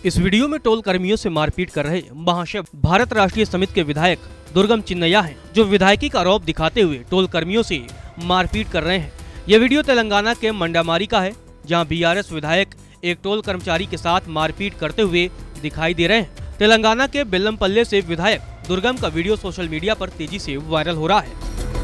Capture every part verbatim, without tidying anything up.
इस वीडियो में टोल कर्मियों से मारपीट कर रहे महाशय भारत राष्ट्रीय समिति के विधायक दुर्गम चिन्नैया हैं, जो विधायकी का आरोप दिखाते हुए टोल कर्मियों से मारपीट कर रहे हैं। यह वीडियो तेलंगाना के मंडामारी का है, जहां बीआरएस विधायक एक टोल कर्मचारी के साथ मारपीट करते हुए दिखाई दे रहे हैं। तेलंगाना के बेल्लमपल्ले से विधायक दुर्गम का वीडियो सोशल मीडिया पर तेजी से वायरल हो रहा है।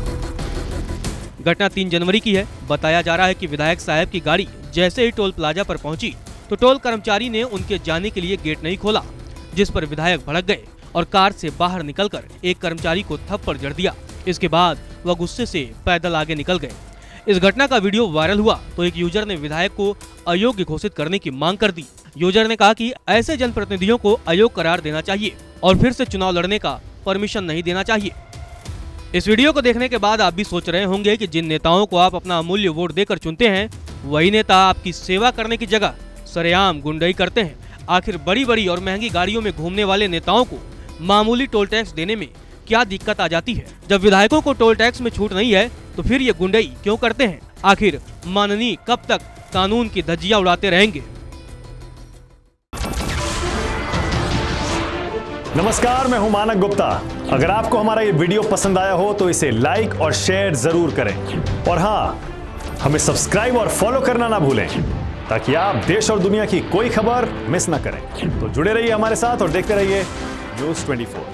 घटना तीन जनवरी की है। बताया जा रहा है कि विधायक साहब की गाड़ी जैसे ही टोल प्लाजा पर पहुंची तो टोल कर्मचारी ने उनके जाने के लिए गेट नहीं खोला, जिस पर विधायक भड़क गए और कार से बाहर निकलकर एक कर्मचारी को थप्पड़ जड़ दिया। इसके बाद वह गुस्से से पैदल आगे निकल गए। इस घटना का वीडियो वायरल हुआ तो एक यूजर ने विधायक को अयोग्य घोषित करने की मांग कर दी। यूजर ने कहा कि ऐसे जनप्रतिनिधियों को अयोग्य करार देना चाहिए और फिर से चुनाव लड़ने का परमिशन नहीं देना चाहिए। इस वीडियो को देखने के बाद आप भी सोच रहे होंगे कि जिन नेताओं को आप अपना अमूल्य वोट देकर चुनते हैं, वही नेता आपकी सेवा करने की जगह सरेआम गुंडाई करते हैं। आखिर बड़ी बड़ी और महंगी गाड़ियों में घूमने वाले नेताओं को मामूली टोल टैक्स देने में क्या दिक्कत आ जाती है? जब विधायकों को टोल टैक्स में छूट नहीं है तो फिर ये गुंडाई क्यों करते हैं? आखिर माननीय कब तक कानून की धज्जियां उड़ाते रहेंगे? नमस्कार, मैं हूं मानक गुप्ता। अगर आपको हमारा ये वीडियो पसंद आया हो तो इसे लाइक और शेयर जरूर करें, और हाँ, हमें सब्सक्राइब और फॉलो करना ना भूलें ताकि आप देश और दुनिया की कोई खबर मिस ना करें। तो जुड़े रहिए हमारे साथ और देखते रहिए न्यूज़ चौबीस।